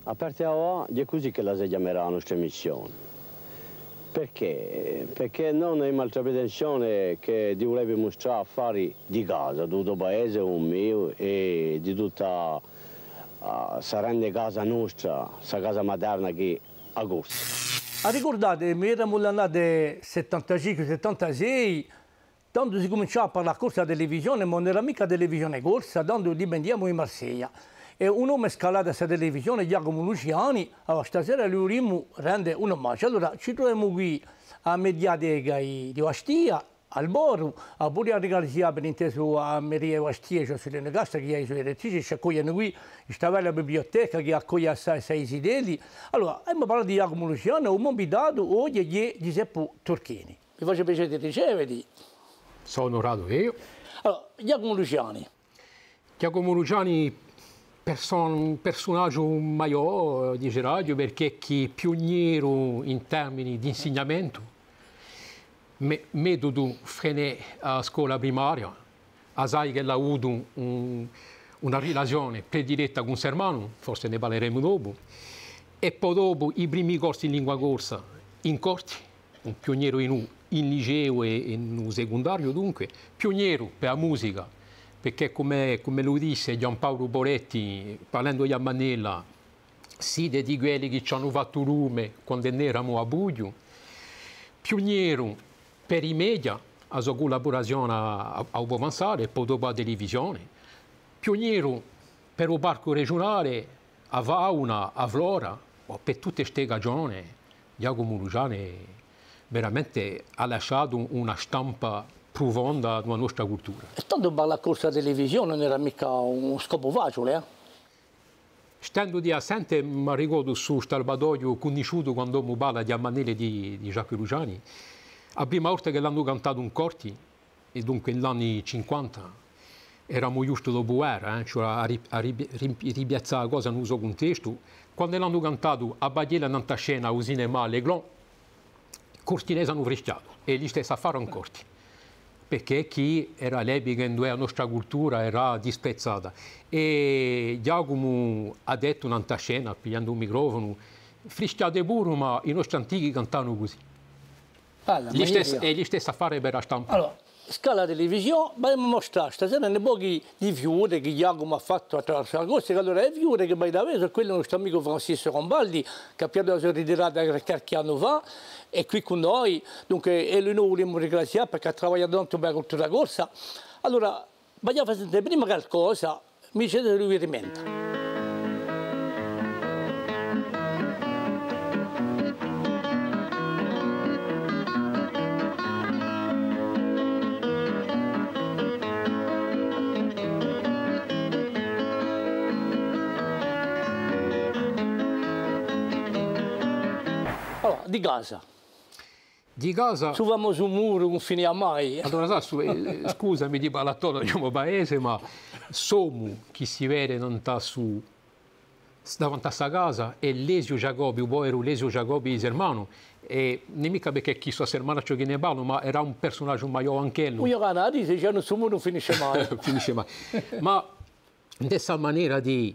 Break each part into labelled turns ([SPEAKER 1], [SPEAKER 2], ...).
[SPEAKER 1] a parte ora, è così che la si chiamerà la nostra missione. Perché? Perché non è un'altra pretensione che di voler mostrare affari di casa, di tutto il paese, un mio, e di tutta sarà casa nostra, questa casa materna che a Corsa.
[SPEAKER 2] Ricordate, eravamo l'anno 75-76, quando si cominciava a parlare corsa televisione, ma non era mica televisione corsa, quando dipendiamo in Marsiglia. E un uomo scalato a questa televisione, Giacomo Luciani, allora stasera lui vorremmo rendere un omaggio. Allora ci troviamo qui a Mediateca di Ostia, al Boru, a pure a regalare per inteso a Maria Ostia, cioè Selene Casta, che è i suoi rettrici, ci accogliano qui, questa bella biblioteca che accoglie assai sei sideli. Allora, abbiamo parlato di Giacomo Luciani, un invitato oggi è Giuseppe Turchini. Mi faccio piacere di riceverti.
[SPEAKER 3] Sono onorato io.
[SPEAKER 2] Allora, Giacomo Luciani.
[SPEAKER 3] Giacomo Luciani, personaggio maggiore di radio perché è pioniero in termini di insegnamento, metodo frené a scuola primaria, sai che ha avuto una relazione prediretta con Sermano, forse ne parleremo dopo, e poi dopo i primi corsi in lingua corsa in corti, un pioniero in liceo e in secondario dunque, pioniero per la musica, perché come lo disse Giampaolo Boretti, parlando di Amanella, siete di quelli che ci hanno fatto lume quando eravamo a Buglio, pioniero per i media, la sua collaborazione a avanzare e poi dopo la televisione, pioniero per il parco regionale, a fauna, a flora, per tutte queste ragioni, Giacomo Luciani veramente ha lasciato una stampa profonda nella nostra cultura.
[SPEAKER 2] E tanto per la corsa televisione non era mica uno scopo facile, eh?
[SPEAKER 3] Stando di assente, mi ricordo su Stalbadoglio conosciuto quando mi parla di Ammanele di Giacomo Luciani, la prima volta che l'hanno cantato un corti, e dunque negli anni 50, eravamo giusto dopo guerra, cioè a ripiazzare la cosa in uso contesto, quando l'hanno cantato a Bagliela nella scena, a Cinema Leglon, i cortinesi hanno frischiato e gli stessi a fare un corti. Perché chi era l'epoca in cui la nostra cultura era disprezzata. E Giacomo ha detto in una scena, pigliando un microfono, frischiate pure, ma i nostri antichi cantavano così. E gli stessi a fare per la stampa.
[SPEAKER 2] Allora, scala televisione, dobbiamo mostrare stasera nei pochi di figure che Giacomo ha fatto attraverso la corsa, che allora le figure che vai da vedere, quello è il nostro amico Francisco Rombaldi, che ha più si è ritirato qualche anno fa, è qui con noi, dunque e lui noi vogliamo ringraziare perché ha lavorato tanto per la cultura corsa. Allora, vogliamo fare prima qualcosa, mi dicete lui riferimento. Allora, di casa.
[SPEAKER 3] Di casa...
[SPEAKER 2] Su famoso muro, non finiamo mai.
[SPEAKER 3] Allora, scusami di parlare di un paese, ma siamo chi si vede su davanti a questa casa è Lesio Giacobbi, poi era Lesio Giacobbi di Sermano. E non mica perché chi sua Sermano ciò che ne parlo, ma era un personaggio maggiore anche lui.
[SPEAKER 2] Io canadi, se già non so, non finisce mai.
[SPEAKER 3] Finisce mai. Ma in questa maniera di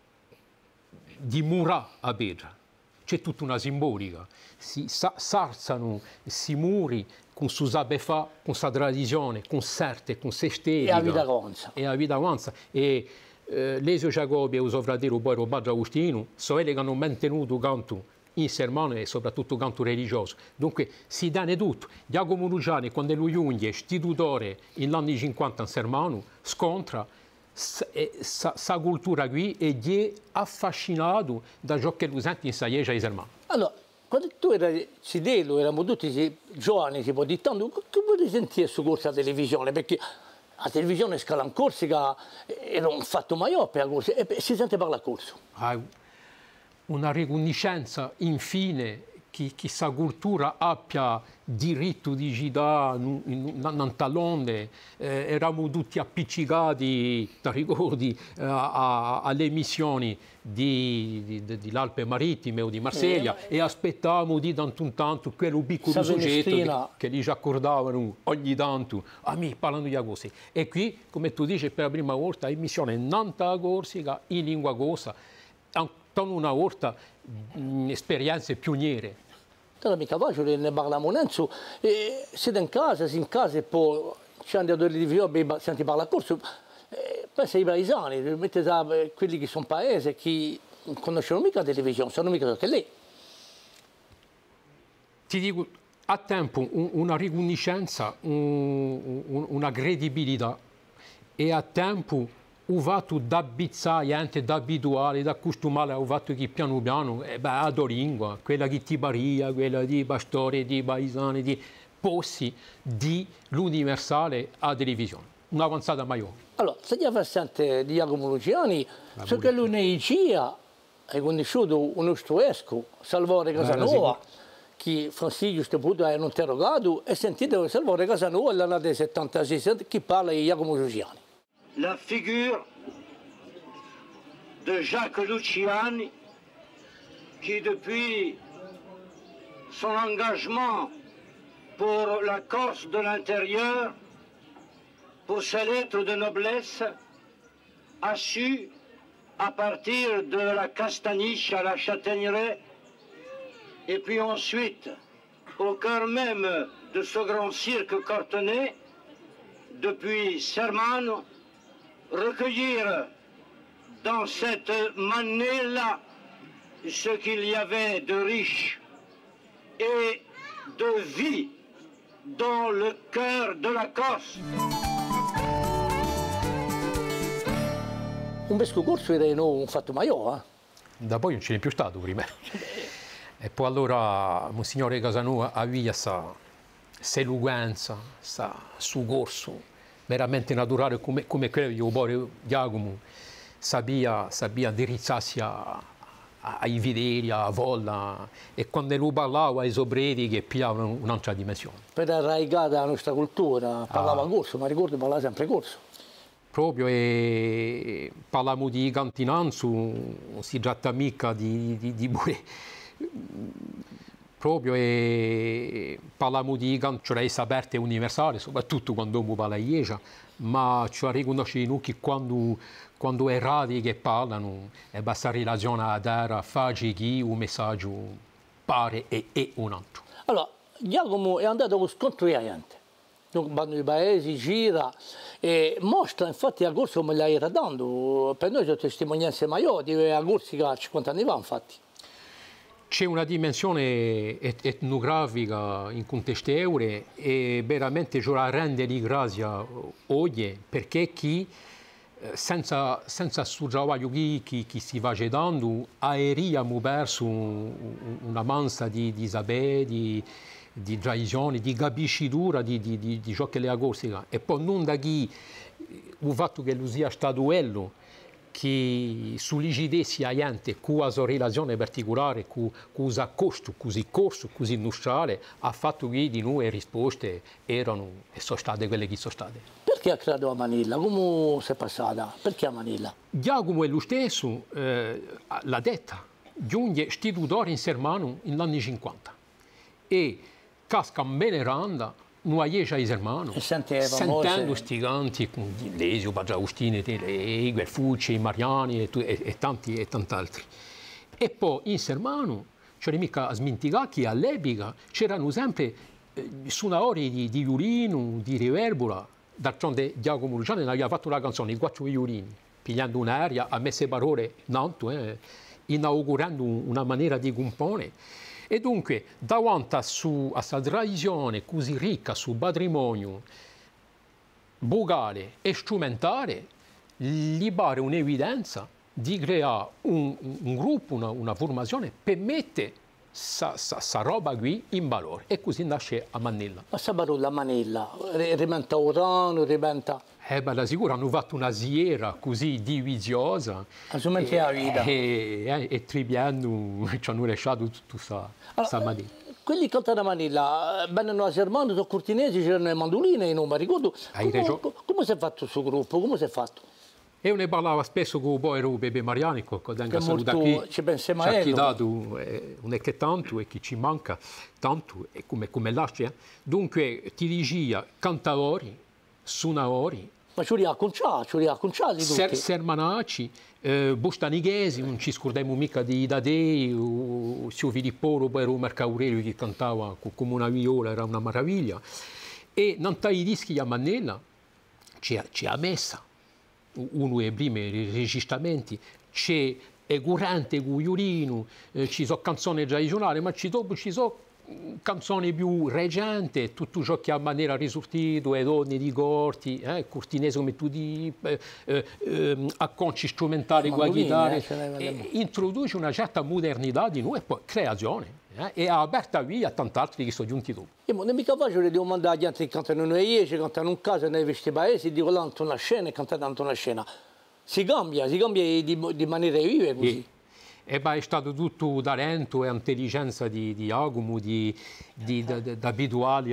[SPEAKER 3] murare a Pedra, c'è tutta una simbolica. Si sarzano si muri con su sabefà, con questa tradizione, con certe, con se stessi.
[SPEAKER 2] E la vita avanza.
[SPEAKER 3] E la vita avanza. E Lesio Giacobbi e il suo fratello poi Roberto Agostino sono quelli che hanno mantenuto il canto in sermone e soprattutto il canto religioso. Dunque si danno tutto. Giacomo Luciani, quando lui giunge, istitutore negli anni 50 in sermano, scontra sa cultura qui e gli è affascinato da ciò che lui sente in Saiegia e sermano.
[SPEAKER 2] Allora, quando tu eri Sidelo, eravamo tutti giovani, si può dire tanto, che vuoi sentire su corsa la televisione? Perché la televisione scala in Corsica era un fatto maggiore per la corsa e si sente per la corsa.
[SPEAKER 3] Una riconoscenza infine che questa cultura abbia diritto di girare in talonde, eravamo tutti appiccicati, ti ricordi, alle missioni dell'Alpe Marittime o di Marsiglia e aspettavamo di tanto in tanto quello piccolo soggetto che gli accordavano ogni tanto a me parlando di cose. E qui, come tu dici, per la prima volta in missione Nanta Corsica in lingua corsa. una volta esperienze pioniere.
[SPEAKER 2] Non è mica facile, ne parliamo adesso. Siete in casa e poi ci andiamo alle televisioni, senti parlare a corso. Pensa ai paesani, mettete quelli che sono paesi, che non conoscono mica la televisione, sanno mica che lì.
[SPEAKER 3] Ti dico, a tempo una riconoscenza, una credibilità e a tempo ho fatto da bizzaiante, da abituale, da costumale, ho fatto che piano piano, la lingua, quella che ti paria, quella di pastori, di paesani, di possi, di l'universale a televisione. Un'avanzata maggiore.
[SPEAKER 2] Allora, se ti facente di Giacomo Luciani, so che lui nei CIA hai conosciuto un nostro esco, Salvatore Casanova, che Francisco Steputo ha interrogato e sentite che Salvatore Casanova nell'anno del 76 che parla di Giacomo Luciani.
[SPEAKER 4] La figure de Jacques Luciani qui depuis son engagement pour la Corse de l'intérieur, pour ses lettres de noblesse, a su, à partir de la Castaniche à la Châtaigneraie, et puis ensuite, au cœur même de ce grand cirque cortenay, depuis Sermano, recueillir dans cette manée-là ce qu'il y avait de riche et de vie dans le cœur de la Corse.
[SPEAKER 2] Un vescovo corso era un fatto maggiore.
[SPEAKER 3] Da poi non ce n'è più stato prima. E poi allora Monsignore Casanova aveva questa eloquenza, su corso, veramente naturale, come quello di Obore Giacomo, sapeva indirizzarsi ai fedeli, a volla, e quando lui parlava ai sobreti che pigliavano un'altra dimensione.
[SPEAKER 2] Per arraigare la nostra cultura, parlava corso, ma ricordo parlava sempre corso.
[SPEAKER 3] Proprio, e parliamo di cantinanza, non si tratta mica di proprio, e parliamo di canzoni aperte e universali, soprattutto quando uno parla di Chiesa, ma ci riconosciamo che quando è radi che parlano, e basta relazione a terra, facci che un messaggio pare e è un altro.
[SPEAKER 2] Allora, Giacomo è andato con scontro di gente. Vanno i paesi, gira e mostra infatti a corso come la era dando. Per noi sono testimonianze maggiori di a corsi che 50 anni fa, infatti.
[SPEAKER 3] C'è una dimensione etnografica in contesto euro e veramente ci rende di grazia oggi, perché chi senza il travaglio che si va dando, aeriamo verso una mansa di sapere, di tradizione, di capiscitura di ciò che è la Corsica. E poi non da chi il fatto che lui sia stato quello che sollecitasse a gente con la sua relazione particolare, con il costo così corso, così industriale, ha fatto che di noi le risposte erano e sono state quelle che sono state.
[SPEAKER 2] Perché ha creato a Manilla? Come si è passata? Perché a Manilla?
[SPEAKER 3] Giacomo è lo stesso, l'ha detta, giunge istitutore in Sermano negli anni 50 e casca veneranda non riesce a Sermano, sentendo questi canti con Lesio, Baggiaustini, Telei, Fucci, Mariani e tanti altri. E poi in Sermano c'era mica a smenticare che all'epoca c'erano sempre suonatori di violino, di riverbera. D'altronde Giacomo Luciani aveva fatto una canzone, I quattro violini, pigliando un'aria, a messe parole tanto, inaugurando una maniera di comporre. E dunque, davanti a questa tradizione così ricca sul patrimonio vocale e strumentale, gli pare un'evidenza di creare un gruppo, una formazione per mettere questa roba qui in valore. E così nasce a Manilla.
[SPEAKER 2] Ma questa parola Manilla, rimenta Urano, rimenta...
[SPEAKER 3] Da sicuro hanno fatto una siera così divisiosa
[SPEAKER 2] Assolutamente la vita.
[SPEAKER 3] E triviando ci hanno lasciato tutta questa mattina.
[SPEAKER 2] Quelli che cantano a Manilla, vennero a Sermano, sono cortinesi, c'erano le mandoline, non mi ricordo. Come si è fatto il suo gruppo? Come si è fatto?
[SPEAKER 3] Io ne parlavo spesso con poi Pepe Mariani, che venga saluta qui.
[SPEAKER 2] Ci pensiamo a
[SPEAKER 3] lui. Ci ha dato non è che tanto e che ci manca tanto, e come lascia. Dunque ti dicia cantatori, suonatori,
[SPEAKER 2] ma ci riacconciati tutti.
[SPEAKER 3] Sermanaci, Bostanighesi, non ci scordiamo mica di Dadei, o Sio Vilipporo, poi era un Marco Aurelio che cantava come una viola, era una meraviglia. E non i dischi a Mannella ci ha messa, uno dei primi registamenti, c'è Gurante, Guiurino, ci sono canzoni tradizionali, ma dopo ci sono canzoni più recenti, tutto ciò che a maniera risortito, le donne di corti, cortinese come tu dici, acconci strumentali con la chitarra, introduce una certa modernità di noi e poi creazione. E ha aperto via a tanti altri che sono giunti dopo.
[SPEAKER 2] Non è mica facile di mandare agli altri che cantano in Iesi, cantano in casa nei questi paesi, dico tanto una scena e cantano tanto una scena. Si cambia di maniera vive così.
[SPEAKER 3] E è stato tutto talento e intelligenza di Giacomo, da abituali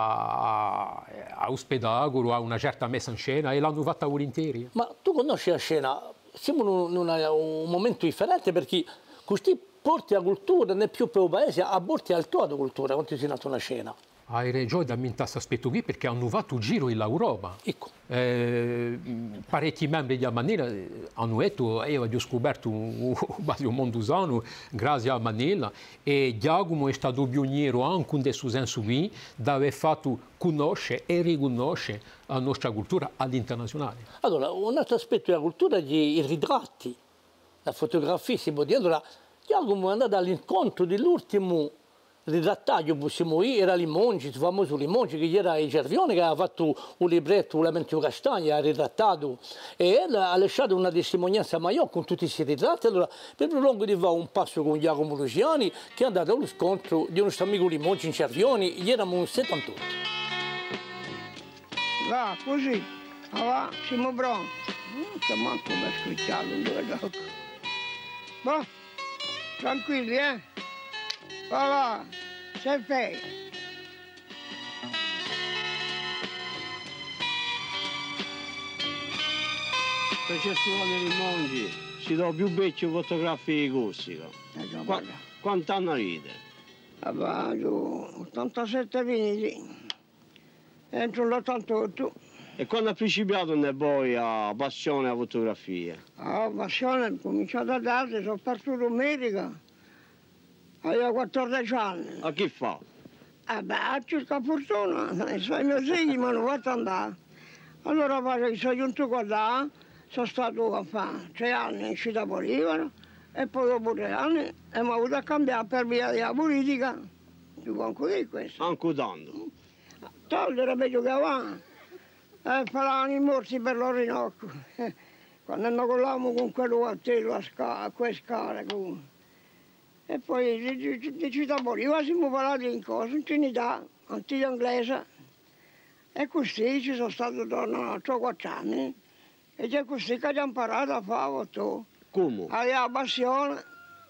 [SPEAKER 3] a spettacolo, a una certa messa in scena, e l'hanno fatta volentieri.
[SPEAKER 2] Ma tu conosci la scena? Siamo in un momento differente perché così porti la cultura, non è più per il paese, a porti la tua cultura quando si è nata una scena.
[SPEAKER 3] Hai ragione da questo aspetto qui perché hanno fatto un giro in Europa.
[SPEAKER 2] Ecco.
[SPEAKER 3] Parecchi membri di Manila hanno detto io ho scoperto un mondo sano grazie a Manila e Giacomo è stato pioniere anche in questo senso qui di aver fatto conoscere e riconoscere la nostra cultura all'internazionale.
[SPEAKER 2] Allora, un altro aspetto della cultura è i ritratti, la fotografia, si può dire. Allora, Giacomo è andato all'incontro dell'ultimo ritrattaggio, possiamo dire, era Limongi, il famoso Limongi, che era il Cervione, che aveva fatto un libretto, un Lamentio Castagna, ha ritrattato, e ha lasciato una testimonianza a Maiò con tutti questi ritratti. Allora, per lungo di va un passo con Giacomo Luciani, che è andato allo scontro di un nostro amico Limongi in Cervione, gli eravamo un 78.
[SPEAKER 5] Va, così, va, siamo pronti. Non c'è manco per scricciarlo, va, tranquilli, va, sei fai.
[SPEAKER 1] Per Cestuone Limongi si do più becci fotografi acustica. Quanti anni ride?
[SPEAKER 5] Vabbè, 87 vinili, entro l'88.
[SPEAKER 1] E quando ha principiato voi a passione alla fotografia?
[SPEAKER 5] La passione ho cominciato a tardi, sono partito in America. Avevo 14 anni.
[SPEAKER 1] A chi fa?
[SPEAKER 5] A circa fortuna, i miei figli mi hanno fatto andare. Allora sono giunto qua là, sono stato a fare 3 anni in città Polivano e poi dopo 3 anni mi ho avuto a cambiare per via della politica. Tu puoi anche dire questo?
[SPEAKER 1] Anche tanto?
[SPEAKER 5] Togliere meglio che avanti. Faranno i morsi per l'Orinoco. Quando noi collavamo con quello a telo, a quelle scale. E poi di città Bolivia siamo parlati in cosa, in Trinità, antica inglese. E così ci sono stato attorno a 3-4 anni. E è così che abbiamo imparato a fare foto.
[SPEAKER 1] Come?
[SPEAKER 5] Aveva passione.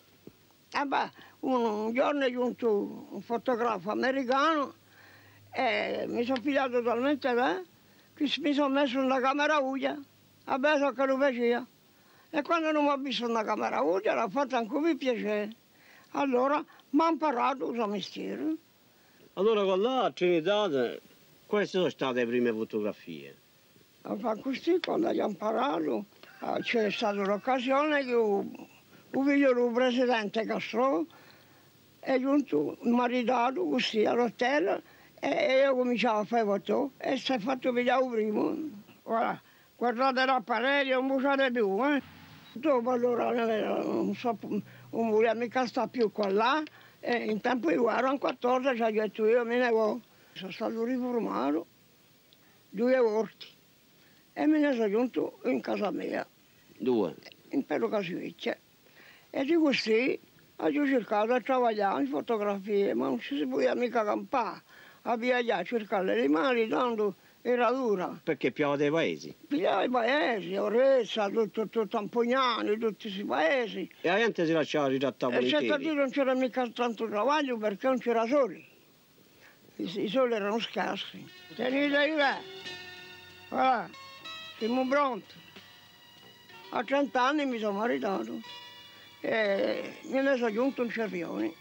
[SPEAKER 5] Un giorno è giunto un fotografo americano e mi sono fidato talmente bene che mi sono messo una camera uia. Vabbè, so che lo faceva. E quando non mi ha visto una camera uia l'ha fatto anche più piacere. Allora mi ha imparato il suo mestiere.
[SPEAKER 1] Allora con la Trinità, queste sono state le prime fotografie?
[SPEAKER 5] Così, quando abbiamo imparato, c'è stata l'occasione che il figlio del presidente Castro è giunto maritato così all'hotel e io cominciavo a fare foto e si è fatto vedere il primo. Guardate l'apparecchio, non buciate più. Dopo allora non voleva mica stare più qua là e in tempo di guerra, in 14, ho detto io me ne vado. Sono stato riformato 2 volte e me ne sono giunto in casa mia.
[SPEAKER 1] 2?
[SPEAKER 5] In Pedro Casiviccia. E di così ho cercato di lavorare in fotografie, ma non ci si poteva mica campare. A viaggiare a cercare le mani, tanto era dura.
[SPEAKER 1] Perché piava dei paesi?
[SPEAKER 5] Pigliava i paesi, Orezza, tutto Tampognani, tutti questi paesi.
[SPEAKER 1] E la gente si lasciava ritrattare
[SPEAKER 5] E certo dire non c'era mica tanto travaglio perché non c'era sole. I soli erano scarsi. Tenete là. Voilà, siamo pronti. A 30 anni mi sono maritato e me ne sono giunto un Cervione.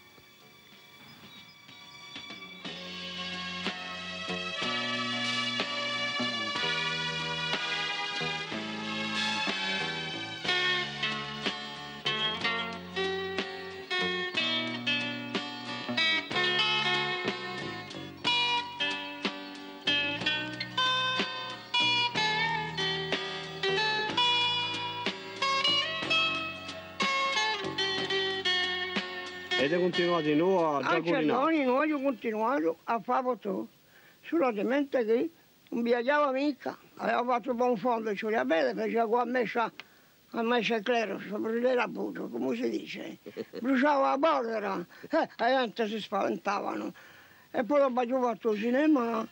[SPEAKER 1] Ed è continuato di nuovo a cucinare?
[SPEAKER 5] Noi abbiamo continuato a fare tutto, solamente che non viaggiava mica, aveva fatto buon fondo, ci voleva bene, faceva qua a messa clero, sopra appunto, come si dice, bruciava la polvere, la gente si spaventavano. E poi dopo abbiamo fatto il cinema.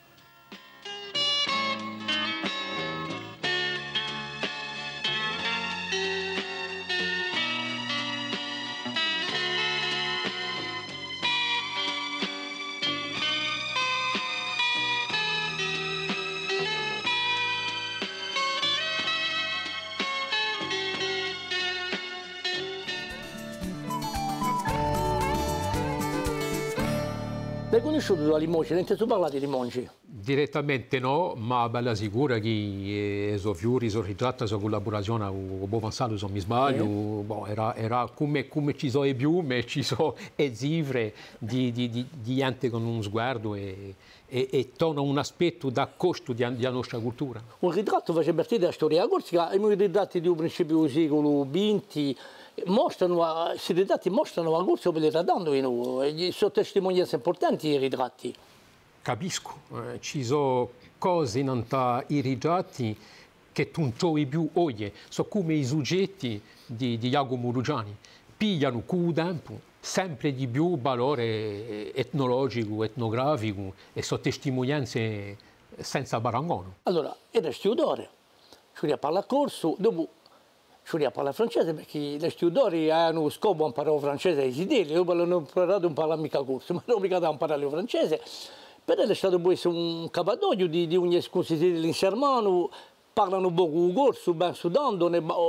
[SPEAKER 2] L'hai conosciuto da Limonci? Non ti sei parlato di Limonci?
[SPEAKER 3] Direttamente no, ma bella sicura che sono fiori, sono ritratti, sono collaborazione con Bovansalo, se non mi sbaglio. Bon, era come ci sono i più, ma ci sono esivre di gente con un sguardo e torna un aspetto da costo della nostra cultura.
[SPEAKER 2] Un ritratto faceva partire dalla storia corsica, i ritratti di un principio del secolo XX, questi ritratti mostrano la corsa per tradando in noi, sono testimonianze importanti i ritratti.
[SPEAKER 3] Capisco, ci sono cose in i ritratti che tu non trovi più oggi, sono come i soggetti di Giacomo Rugiani, pigliano con il tempo sempre di più valore etnologico, etnografico e sono testimonianze senza paragone.
[SPEAKER 2] Allora, era studiatore, ci parla corso, dopo ci parla francese perché gli studiatori hanno scopo a imparare il francese ai sideli, io non ho imparato a imparare mica corso, ma non ho obbligato a imparare il francese. Però è stato poi un capatoio di ogni scusi dell'insermano, parlano poco corso, ben sudando.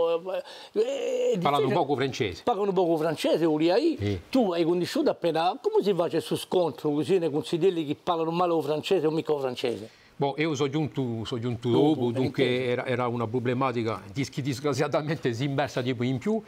[SPEAKER 3] Parlano poco francese.
[SPEAKER 2] Parlano poco francese, tu hai conosciuto appena, come si fa su scontro così nei consigli che parlano male il francese o mica il francese?
[SPEAKER 3] Bon, io sono giunto dopo, dunque era una problematica che disgraziatamente si è immersa di più in più.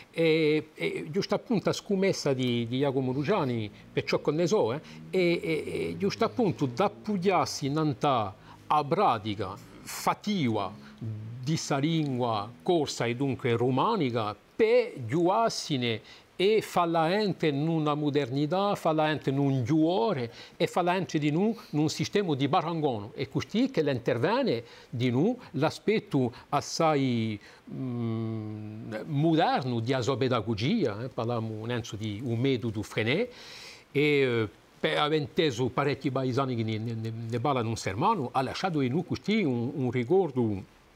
[SPEAKER 3] E giusto appunto la scommessa di Giacomo Rugiani, per ciò che ne so, e giusto appunto da pugliarsi a pratica fatica di questa lingua corsa e dunque romanica per giuarsene e farla entrare in una modernità, farla entrare in un giuore e farla entrare in un sistema di barangono. E così che l'interviene di noi l'aspetto assai moderno di pedagogia, parliamo di un metodo Frenet, e per aver inteso parecchi paesani che ne parlano un sermano, ha lasciato in noi così un ricordo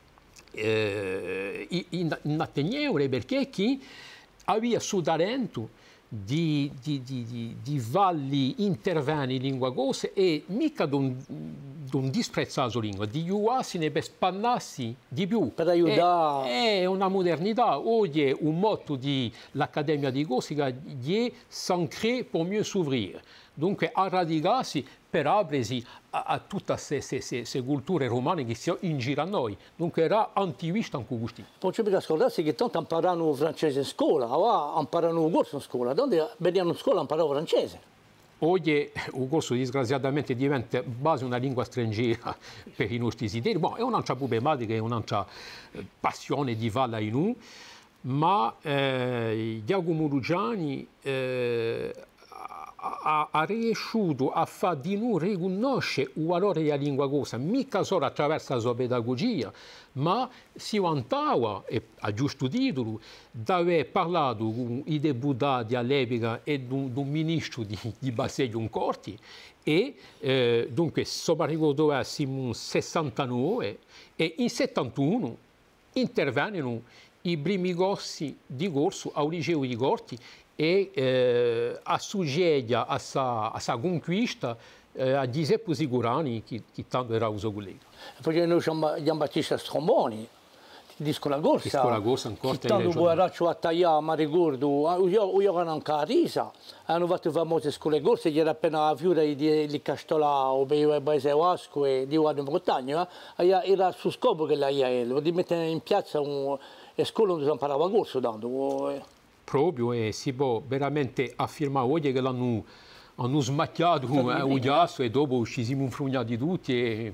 [SPEAKER 3] inattendibile perché chi aveva su talento di valli interventi in lingua corsa e mica di un disprezzato lingua, di aiutarsi per spannarsi di più.
[SPEAKER 2] Per aiutare.
[SPEAKER 3] È una modernità. Oggi è un motto dell'Accademia di Corsica, è s'ancrer pour mieux s'ouvrir. Dunque a radicarsi per aprirsi a tutte queste culture romane che si in giro a noi. Dunque era antivista anche questo.
[SPEAKER 2] Non c'è mica scordarsi che tanto imparano francese in scuola, imparano un corso in scuola, donde venivano in scuola a imparare francese.
[SPEAKER 3] Oggi il corso disgraziatamente diventa quasi una lingua straniera per i nostri desideri. Bon, è un'altra problematica, è un'altra passione di valla in noi, ma Giacomo Rugiani ha riuscito a far di noi riconoscere il valore della lingua corsa, mica solo attraverso la sua pedagogia, ma si vantava, e a giusto titolo, di aver parlato con i deputati all'epoca e di un ministro di Baseggio Corti, e dunque, soprattutto siamo nel 69 e in 71 intervengono i primi corsi di corso al liceo di Corti e assuggeia a sa conquista a Giuseppe Sicurani, che tanto era uso collega.
[SPEAKER 2] Poi noi siamo Giambattista Stromboni, di scuola corsa.
[SPEAKER 3] Di scuola corsa in Corte.
[SPEAKER 2] Tanto Guaraccio a tagliare, ma ricordo, io ero anche a Risa, hanno fatto famose scuole corse, che era appena la fiura di Castolao, per il paese Vasco e di Guardia Montagna, era su scopo che lei di mettere in piazza una scuola dove si imparava corso tanto.
[SPEAKER 3] Proprio, e si può veramente affermare oggi che hanno smacchiato un ghiaccio e dopo ci siamo infrugnati tutti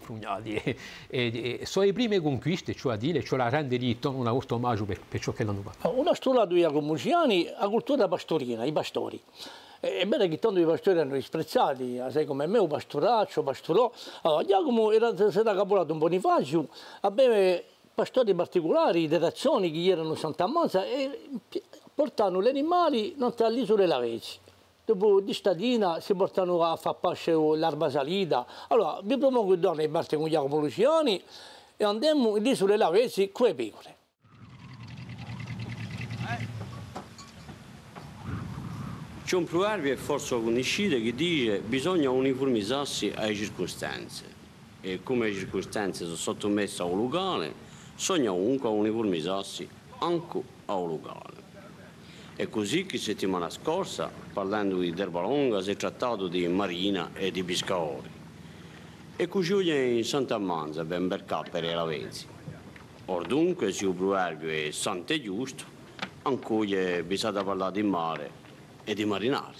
[SPEAKER 3] e sono le prime conquiste, cioè a dire, cioè la rende di un altro omaggio per ciò che l'hanno fatto.
[SPEAKER 2] Una storia di Giacomo Rugiani, la cultura pastorina, i pastori. è bene che tanto i pastori hanno disprezzati, sai come me, o pastoraccio, pastorò. Allora, Giacomo si era capolato un Bonifacio, aveva pastori particolari, derazioni che erano Santa Manza e portavano gli animali all'isola Lavesi. Dopo di stadina si portano a far pace l'erba salita. Allora, vi propongo di andare in parte con Giacomo Luciani e andiamo all'isola Lavesi con le pecore.
[SPEAKER 1] C'è un proverbio forse conosciuto che dice che bisogna uniformizzarsi alle circostanze e come le circostanze sono sottomesse a un locale, bisogna comunque uniformizzarsi anche a un locale. È così che settimana scorsa, parlando di Tervalonga, si è trattato di marina e di pescatori. E così in Santa Manza per mercato per i Lavenzi. Or dunque, se il proverbio è santo e giusto, ancora bisogna parlare di mare e di marinari.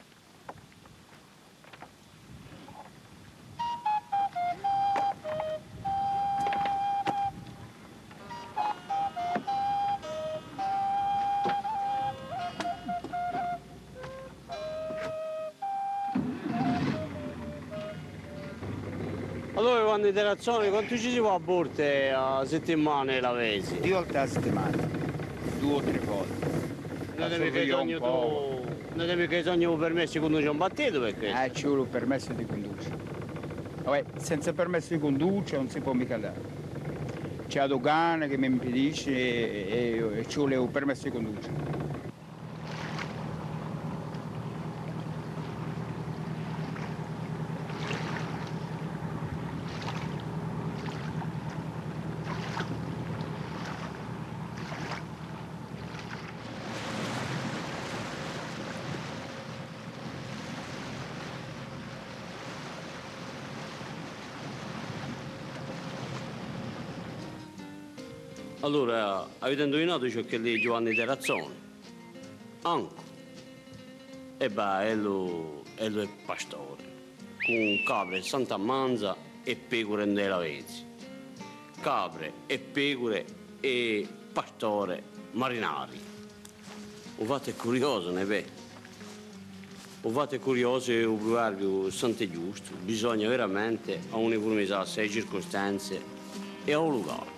[SPEAKER 1] Allora, quando interazione, quanto ci si va a borte a settimane la Vesi?
[SPEAKER 6] 2 volte a settimana, 2 o 3 volte.
[SPEAKER 1] Non devi che sogno permessi di conducere un batteto perché?
[SPEAKER 6] Ci vuole il permesso di conducere. Vabbè, senza permesso di conducere non si può mica andare. C'è la dogana che mi impedisce e ci vuole il permesso di conducere.
[SPEAKER 1] Allora, avete indovinato ciò che è Giovanni Terrazzoni? Anco. E beh, ello è pastore, con capre Santa Manza e pecore in Lavenzi. Capre e pecore e pastore marinari. O fate curioso, ne vede? O fate curioso e il proverbio santo e giusto. Bisogna veramente uniformizzarsi alle circostanze e a un luogo.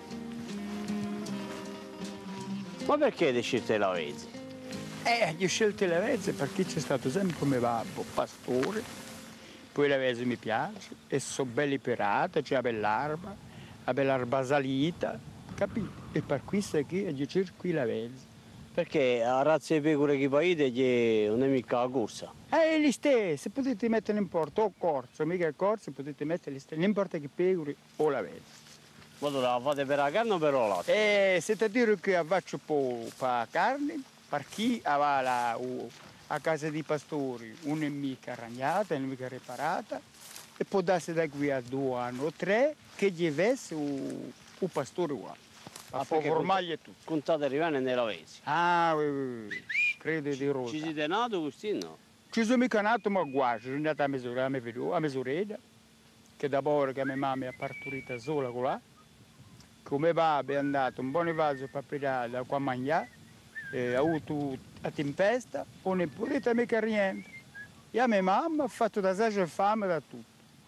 [SPEAKER 1] Ma perché hai scelto la Vezzi?
[SPEAKER 6] Io ho scelto la Vezzi perché c'è stato sempre mio babbo, pastore, poi la Vezzi mi piace, e sono belli pirata, c'è la bell'arba salita, capito? E per questo qui io cerco qui la Vezzi.
[SPEAKER 1] Perché a razza di pecore che paite non è mica la corsa?
[SPEAKER 6] Gli stessi, potete mettere in porto o corso, mica il corso, potete mettere gli stessi, non importa che pecore o la Vezzi.
[SPEAKER 1] Ma la fate per la carne o per la latte?
[SPEAKER 6] Se ti dico che faccio per la carne, per chi va a casa dei pastori, non è mica ragnata, non è mica riparata, e può darsi da qui a 2 anni o 3 che gli avesse un pastore qua. A formaglia e tutto.
[SPEAKER 1] Contate arrivare nella Vezzi?
[SPEAKER 6] Credo di rosa.
[SPEAKER 1] Ci siete nato, Agostino?
[SPEAKER 6] Ci sono mica nato, ma guarda, sono andato a mia sorella, che da poco che mia mamma è partorita sola con là. Come babbo è andato un buon vaso per prendere qua a mangiare, ha avuto a tempesta, non ne potete mica niente. E a mia mamma ha fatto da saccia fame da tutto.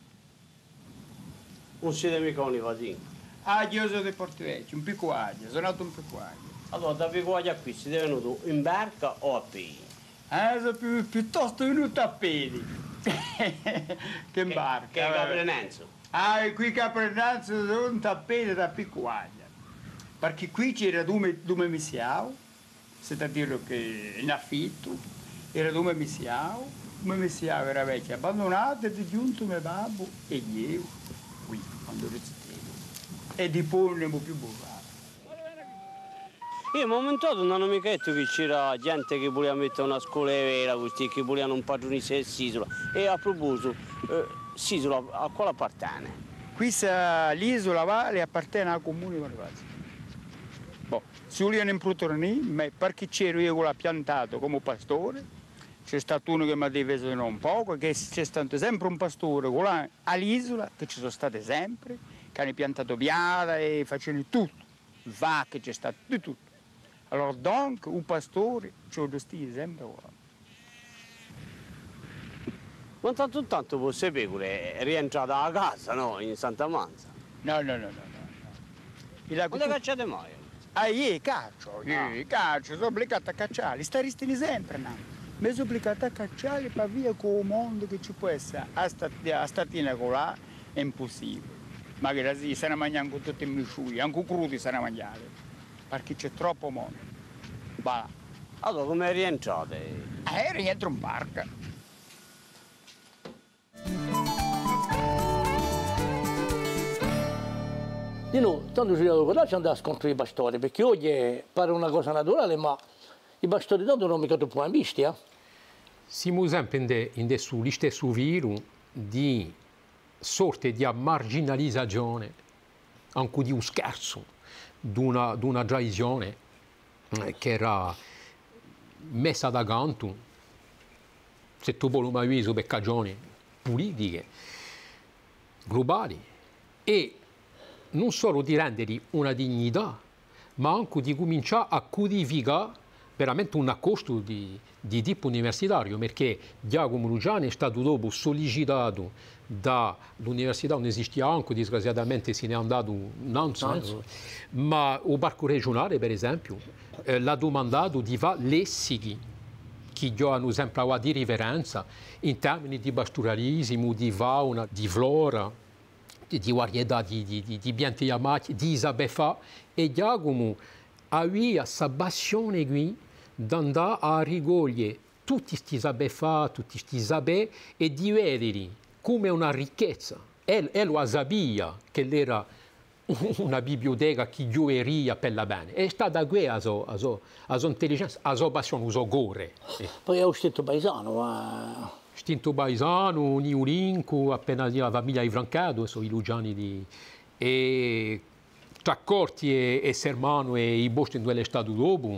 [SPEAKER 1] Non siete mica un ivadino?
[SPEAKER 6] Io sono di Portovecchio, un piccoaglio, sono nato un piccoaglio.
[SPEAKER 1] Allora, da piccoaglio qui siete venuto in barca o a piedi?
[SPEAKER 6] Sono piuttosto venuto a piedi che in barca.
[SPEAKER 1] Che è Caprenenzo?
[SPEAKER 6] Qui Caprenanzo sono un tappete da piccoaglia, perché qui c'era due missiao, se da dire che in affitto, era due missiao era vecchio abbandonato e giunto mio babbo e io, qui, quando ero zitto, e di poi non ne più bucato.
[SPEAKER 1] Io mi ho momentato non hanno mica detto che c'era gente che voleva mettere una scuola vera, che volevano un padronista dell'isola, e a proposito, l'isola a quale appartiene?
[SPEAKER 6] Questa l'isola Vale appartiene al comune di Manevazzi. Si volevano imprudere, ma perché c'ero io che l'ho piantato come pastore, c'è stato uno che mi ha difeso un poco, che c'è stato sempre un pastore all'isola, che ci sono state sempre, che hanno piantato biada e facevano tutto, vacche, c'è stato di tutto. Allora, donc, un pastore ci lo stava sempre qua.
[SPEAKER 1] Ma tanto voi pecore rientrate a casa, no? In Santa Manza.
[SPEAKER 6] No.
[SPEAKER 1] Non le cacciate mai?
[SPEAKER 6] Caccio, sono obbligato a cacciare, staristini sempre, no? Mi sono obbligato a cacciare per via con il mondo che ci può essere. A statina là è impossibile. Magari sì, se ne mangiano con tutti i misciuri, anche crudi se ne mangiare, perché c'è troppo mondo. Va.
[SPEAKER 1] Allora come rientrate?
[SPEAKER 6] Rientro in barca.
[SPEAKER 2] Di noi, tanto ci devo andare a scontro i pastori, perché oggi pare una cosa naturale, ma i pastori tanto non mica troppo visti, eh?
[SPEAKER 3] Siamo sempre sullo stesso viro di sorte di marginalizzazione, anche di un scherzo, di una traizione che era messa da canto, se tu vuoi mai visto, per ragioni politiche, globali, e non solo di rendergli una dignità, ma anche di cominciare a codificare veramente un accosto di tipo universitario, perché Giacomo Lugiani è stato dopo sollecitato dall'università, non esisteva anche, disgraziatamente se ne è andato un anno, ma il parco regionale, per esempio, l'ha domandato di fare lessichi che hanno sempre avuto di riverenza in termini di pastoralismo, di fauna, di flora, di varietà di piante chiamate, di isabefà, e Giacomo aveva questa passione qui di andare a ricogliere tutti questi isabefà, tutti questi isabè, e di vederli come una ricchezza. E lo sapeva che era una biblioteca che gioveria per la bene. È stata qui la sua intelligenza, la sua passione, la sua gore.
[SPEAKER 2] Poi è un istinto paesano,
[SPEAKER 3] Istinto paesano, Niulinco, appena la famiglia di Francato, sono i Lugiani e tra Corti e Sermano e i Boschi dove è stato dopo,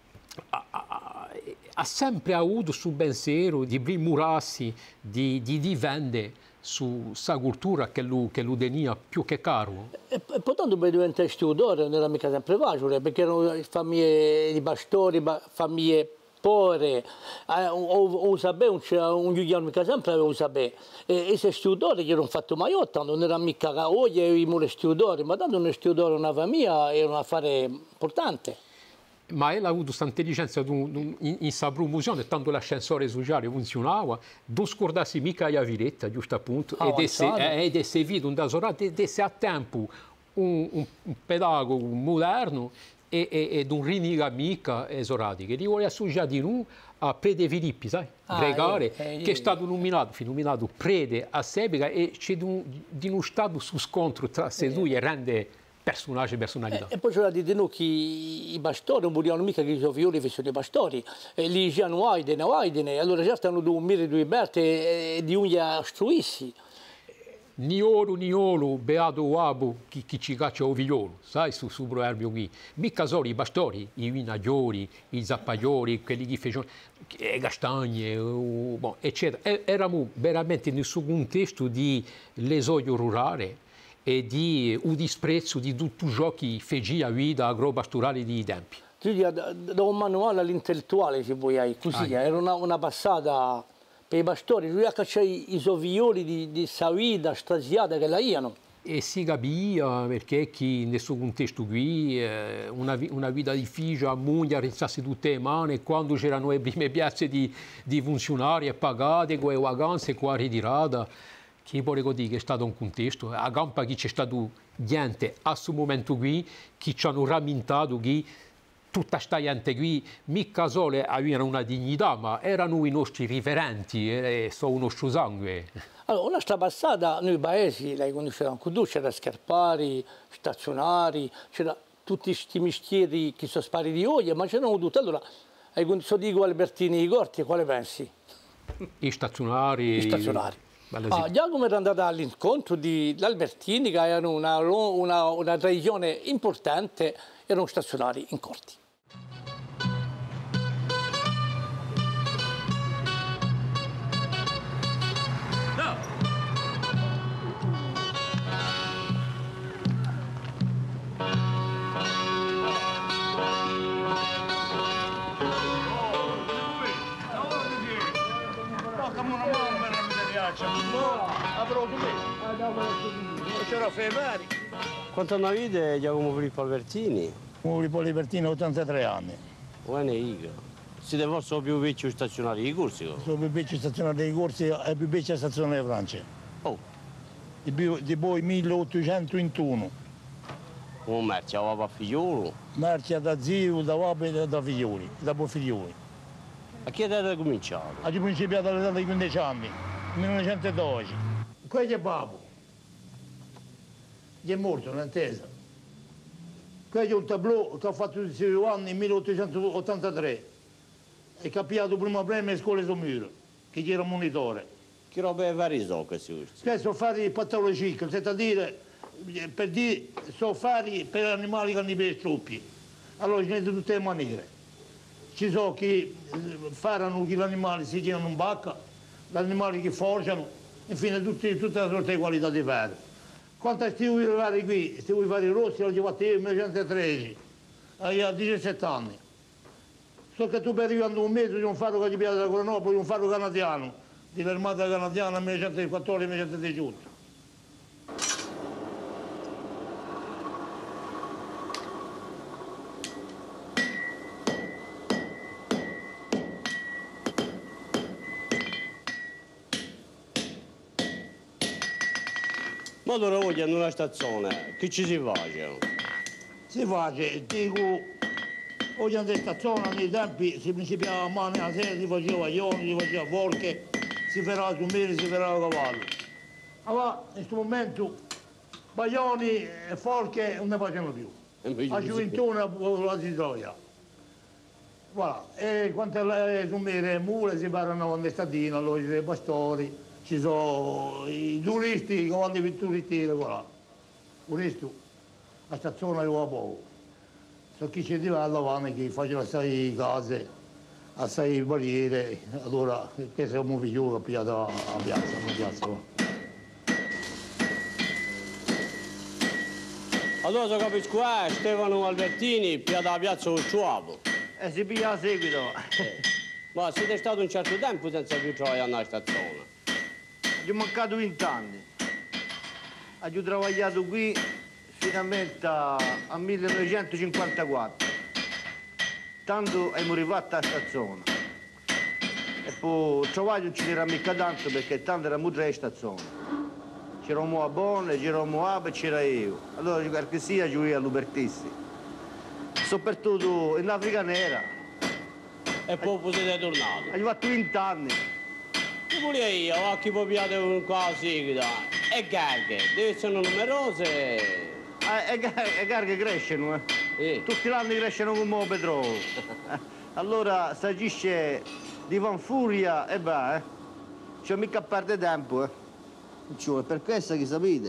[SPEAKER 3] ha sempre avuto sul pensiero di brimurarsi, di difendere su questa cultura che lui tenia più che caro.
[SPEAKER 2] E portanto per diventare studiatore non era mica sempre facile, perché erano famiglie di pastori, famiglie povere, o sapere, un giudiano mica sempre aveva sapere. E se studiatore che non fatto mai tanto, non era mica oggi i studiatori, ma tanto un studiatore una famiglia era un affare importante.
[SPEAKER 3] Ma ella ha avuto questa intelligenza in questa promozione, tanto l'ascensore sociale funzionava, non scordarsi mica la viretta, giusto appunto, ed è servito un dasorato, ed è a tempo un pedagogo moderno ed un riniga mica esorati, che gli vuole associare di noi a Prede Filippi, sai? Gregare, che è stato nominato Prede a Sebica, e c'è di uno stato su scontro tra se lui e rende personaggi e personalità.
[SPEAKER 2] E poi c'era di noi che i pastori non volevano mica che i suoi figlioli fossero i pastori, e li dicevano Aidene, allora già stanno due liberte e di un'ia struissi.
[SPEAKER 3] Niolo, beato uomo chi ci caccia o figliolo, sai, su proverbio qui. Mica solo i pastori, i vinagliori, i zappaioli, quelli che facevano le castagne, eccetera. Eravamo veramente nel suo contesto di l'esodio rurale e di un disprezzo di tutto ciò che faceva vita agropastorale di tempi.
[SPEAKER 2] Da un manuale all'intellettuale, se vuoi, così, era una passata per i pastori, lui a cacciare i suoi figlioli di questa vita strasiata che la iano.
[SPEAKER 3] E si capiva perché chi nel suo contesto qui una vita difficile, a moglie rinzarsi tutte le mani, e quando c'erano le prime piazze di funzionari pagate, con le vacanze, con la ritirata, chi può dire che è stato un contesto? A Gampa chi c'è stato gente a questo momento qui, che ci hanno rammintato che tutta questa gente qui, mica solo avevano una dignità, ma erano i nostri riferenti, sono il nostro sangue.
[SPEAKER 2] Allora, una sta passata, noi paesi, lei conosceva anche tu, c'era Scarpari, stazionari, c'era tutti questi mestieri che sono spariti di oggi, ma c'erano tutti. Allora, se dico Albertini di Corti, quale pensi?
[SPEAKER 3] I stazionari.
[SPEAKER 2] Giacomo era andato all'incontro di Albertini, che erano una tradizione importante, erano stazionari in Corti.
[SPEAKER 7] braccia. Avrò tu c'era Ferrari.
[SPEAKER 1] Quanto anni avete Giacomo Filippo Albertini?
[SPEAKER 7] Filippo Albertini 83 anni.
[SPEAKER 1] Buona Iga. Siete forse più vecchi stazionari di Corsica?
[SPEAKER 7] Sono più vecchi stazionari di Corsica e più vecchia stazione di Francia.
[SPEAKER 1] Oh.
[SPEAKER 7] Di poi 1821.
[SPEAKER 1] Un merce, aveva a figliolo.
[SPEAKER 7] Merce da zio, da papà e da figlioli, da figlioli.
[SPEAKER 1] A che età hai cominciato?
[SPEAKER 7] Ha principiato all'età di 15 anni, 1912. Questo è Babbo. Gli è morto, un'intesa. Questo è un tableau che ho fatto tutti gli anni nel 1883 e che ha pigliato il primo premio alle scuole Somuro, che era monitore.
[SPEAKER 1] Che roba è vari so questi?
[SPEAKER 7] Questo sono fare patologie, cioè a dire, per dire, sono fare per animali che hanno per struppi. Allora ce ne sono di tutte le maniere. Ci sono chi fanno che gli animali si tirano in bacca, gli animali che forgiano, infine tutta la sorta di qualità di ferro. Quanto a questi vari qui, questi vari rossi, l'ho fatto io nel 1913, a 17 anni. So che tu per arrivare un mese di un faro che ti piace da Granopoli, un faro canadiano, di l'armata canadiana nel 1914-1918.
[SPEAKER 1] Ma allora oggi in una stazione, che ci si face?
[SPEAKER 7] Si face, dico, oggi in questa stazione, nei tempi, si principiava a mano la sera, si faceva ioni, si faceva forche, si ferava su mele, si ferava cavallo. Allora, in questo momento, baglioni e forche non ne facciamo più. La gioventù la si trova. Voilà. E quanto alle mele e mule si parlano nelle statine, allora ci sono i pastori. Ci sono i turisti che vanno per turisti, voilà. Questo, la stazione è poco. So chi ci va alla che facciano assai case, assai barriere, allora questo è un figlio che ha pigliato a piazza.
[SPEAKER 1] Allora se capisco Stefano Albertini pigliato a piazza con Ciuavo.
[SPEAKER 8] Si piglia a seguito.
[SPEAKER 1] Ma siete stato un certo tempo senza più lavorare alla stazione?
[SPEAKER 8] Gli ho mancato 20 anni. Ho lavorato qui finalmente a 1954. Tanto abbiamo rifatto la stazione. E poi il travaglio non ci era mica tanto perché tanto era molto la stazione. C'era un uomo buono, c'era un uomo e c'era io. Allora perché sia gioia all'Ubertissi. Soprattutto in Africa Nera.
[SPEAKER 1] E poi siete tornati?
[SPEAKER 8] Ho fatto 20 anni.
[SPEAKER 1] Che pure io, ho chi può pigliare un qua seguita. E garghe, deve essere numerose.
[SPEAKER 8] E garghe crescono, Tutti gli anni crescono come il petrolio. Allora si agisce di fanfuria e va, C'è mica a perdere tempo, È per questo che sapete.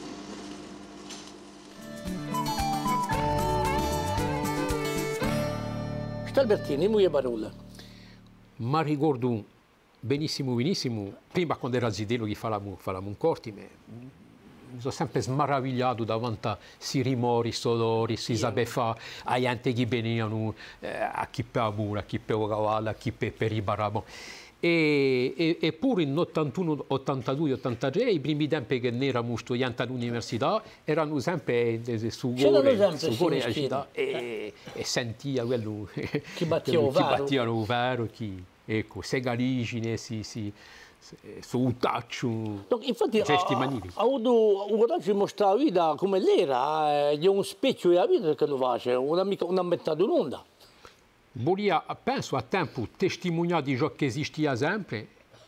[SPEAKER 2] Albertini, muoie parole.
[SPEAKER 3] Ma ricordo benissimo, prima quando era Zidello che facevamo un corti, mi sono sempre smaravigliato davanti a questi rimori sonori, si sapeva a gente che venivano a chi per la mura, a chi per il cavallo, a chi per i baraboni. Eppure in 81, 82, 83, i primi tempi che eravamo studenti all'università, erano sempre su cuore la città e sentia quello
[SPEAKER 2] chi battevano
[SPEAKER 3] vero, ecco, segaligine, su taccio,
[SPEAKER 2] infatti
[SPEAKER 3] gesti magnifici.
[SPEAKER 2] Ha avuto un coraggio di mostrare la vita come l'era, è un specchio della vita che lo face, una metà d'un'onda.
[SPEAKER 3] Volia, penso, a tempo testimoniare di ciò che esistia sempre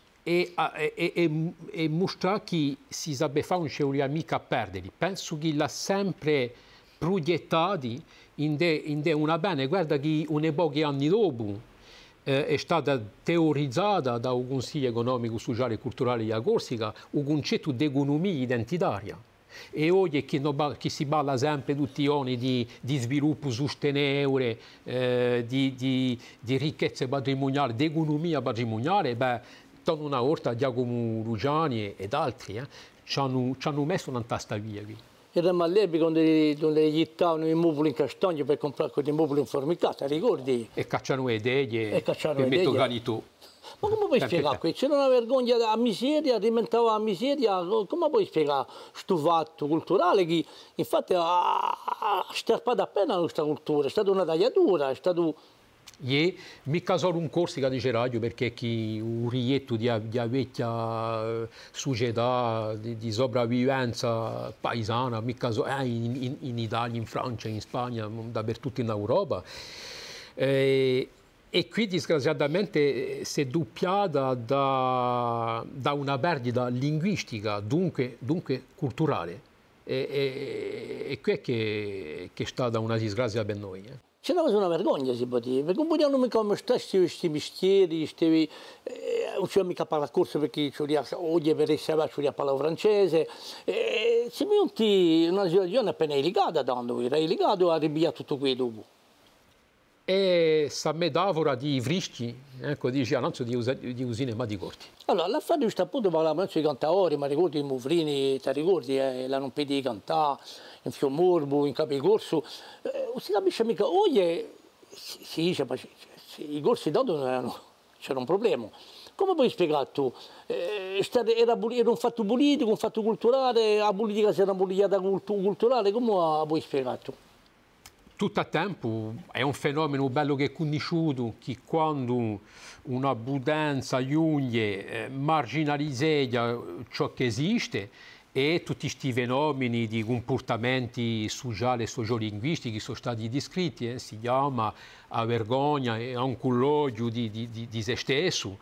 [SPEAKER 3] e mostrare che si sarebbe fare un c'è mica a perdere. Penso che l'ha sempre proiettato in una bene, guarda che pochi anni dopo è stata teorizzata dal Consiglio economico, sociale e culturale di Corsica un concetto di economia identitaria. E oggi che si parla sempre tutti i giorni di sviluppo sostenibile, di ricchezza patrimoniale, di economia patrimoniale, tanto una volta Giacomo Lugiani ed altri ci hanno messo una testa via qui.
[SPEAKER 2] Eravamo all'epoca quando gli davano i mobili in castagno per comprare quei mobili in formicata, ricordi?
[SPEAKER 3] E cacciano le deglie, e metto canito.
[SPEAKER 2] Ma come puoi spiegare qui? C'era una vergogna a miseria, alimentava la miseria, come puoi spiegare questo fatto culturale che infatti ha sterpato appena la nostra cultura, è stata una tagliatura, è stato...
[SPEAKER 3] E mica solo un Corsica dice radio perché chi un rietto di vecchia società di sopravvivenza paesana, mica solo in Italia, in Francia, in Spagna, dappertutto in Europa. E qui disgraziatamente si è doppiata da una perdita linguistica, dunque culturale. E qui è che è stata una disgrazia per noi.
[SPEAKER 2] C'è una vergogna, si può dire, perché non vogliamo mica mostrare questi mestieri, non ci mica parlare corso perché oggi per essere ci parla francese, si monti una situazione appena legata, tanto, era legato a ribiare tutto qui dopo.
[SPEAKER 3] E questa metafora di vrischi, ecco, dice annuncio di usine ma di corti.
[SPEAKER 2] Allora, l'affare di questo appunto parlavamo di cantatori, ma ricordi i Mufrini, ti ricordi, la non pedi di cantare, in Fiumorbo, in Capicorso, non si capisce mica, oggi si dice, i corsi dato c'era un problema. Come puoi spiegare tu? Era un fatto politico, un fatto culturale, la politica si era politicata culturale, come puoi spiegare tu?
[SPEAKER 3] Tutto a tempo è un fenomeno bello che è conosciuto, che quando una budenza giunge marginalizza ciò che esiste e tutti questi fenomeni di comportamenti sociali e sociolinguistici sono stati descritti, si chiama a vergogna e a un colloquio di se stesso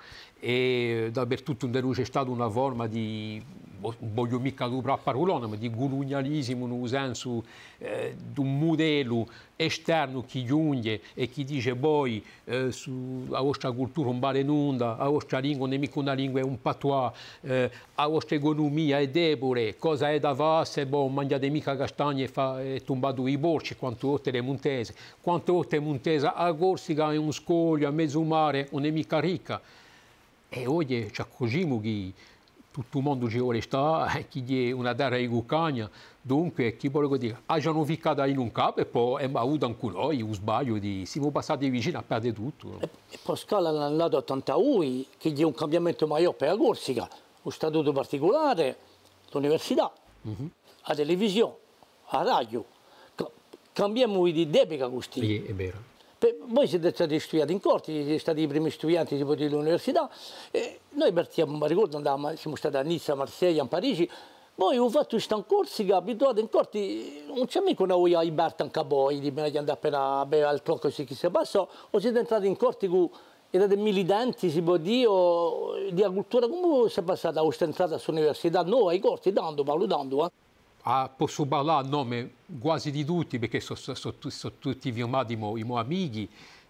[SPEAKER 3] e dappertutto c'è stata una forma di, non voglio mica durare parolone, ma di colonialismo nel senso di un modello esterno che giunge e che dice poi la vostra cultura non vale nulla, la vostra lingua non è mica una lingua, è un patois, la vostra economia è debole, cosa è da fare se non mangiate mica castagne e tombate i borci, quante volte le montese, quante volte montese a Corsica è un scoglio a mezzo mare, non è mica ricca. E oggi c'è così che tutto il mondo ci vuole stare, chi è una terra di cuccagna, dunque chi vuole dire, hanno ficcato in un capo e poi abbiamo avuto anche noi un sbaglio di siamo passati vicino a perdere tutto.
[SPEAKER 2] E poi scala nell'anno 82 che c'è un cambiamento maggiore per la Corsica, un statuto particolare, l'università, la televisione, la radio, cambiamo di debica questi.
[SPEAKER 3] Sì, è vero.
[SPEAKER 2] Voi siete stati studiati in corti, siete stati i primi studenti dell'università. Noi partiamo, ricordo, siamo stati a Nizza, a Marsiglia, a Parigi. Voi avete fatto questa in Corsica, abituati in corti, non c'è mica una voglia di Berta anche a voi, di andare appena a bere al tocco così che si passa, o siete entrati in corti con erano militanti, si può dire, di cultura, come si è passata questa entrata all'università? Noi ai corti, valutando.
[SPEAKER 3] Posso parlare a nome quasi di tutti perché sono tutti firmati i miei amici.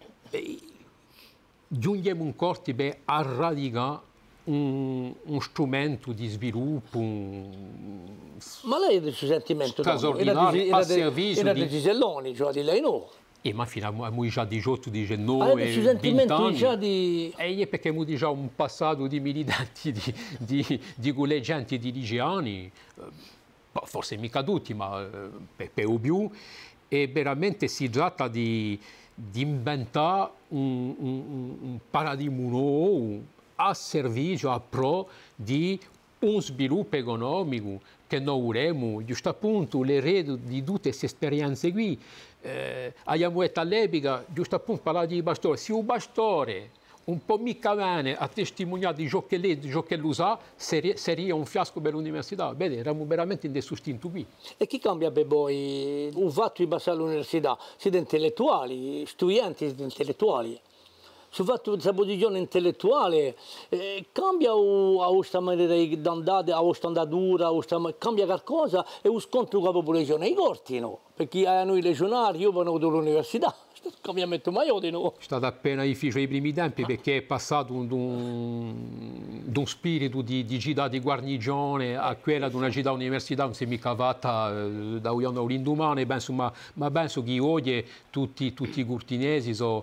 [SPEAKER 3] Giungiamo in corti per radicare un strumento di sviluppo.
[SPEAKER 2] Ma lei ha questo sentimento?
[SPEAKER 3] Straordinario, a servizio
[SPEAKER 2] di Giselloni, cioè di lei no?
[SPEAKER 3] Ma fino a già 18, 19,
[SPEAKER 2] questo
[SPEAKER 3] 20 anni.
[SPEAKER 2] Già di...
[SPEAKER 3] E perché abbiamo già un passato di militanti, di collegianti di 10 anni. Forse mica tutti, ma per più, e veramente si tratta di inventare un paradigma nuovo a servizio, a pro di un sviluppo economico che noi avremo, giusto appunto, l'erede di tutte queste esperienze qui. Abbiamo detto all'epoca, giusto appunto, parlare di Bastore, se un Bastore un po' mica bene a testimoniare di ciò che lei, di ciò che lui sa, sarebbe un fiasco per l'università. Vedi, eravamo veramente in sostituto qui.
[SPEAKER 2] E chi cambia per voi? Un fatto di passare all'università? Siete intellettuali, studenti intellettuali. Sul fatto della posizione intellettuale, cambia a questa maniera di andare, a questa andatura, cambia qualcosa e lo scontro con la popolazione? I corti no, perché a noi legionari, io vengo dall'università. Cambiamento maggiore di noi.
[SPEAKER 3] È stato appena difficile ai primi tempi perché è passato d'un spirito di città di guarnigione a quella di una città università, non si è mica fatta da un all'indomani, ma penso che oggi tutti i curtinesi sono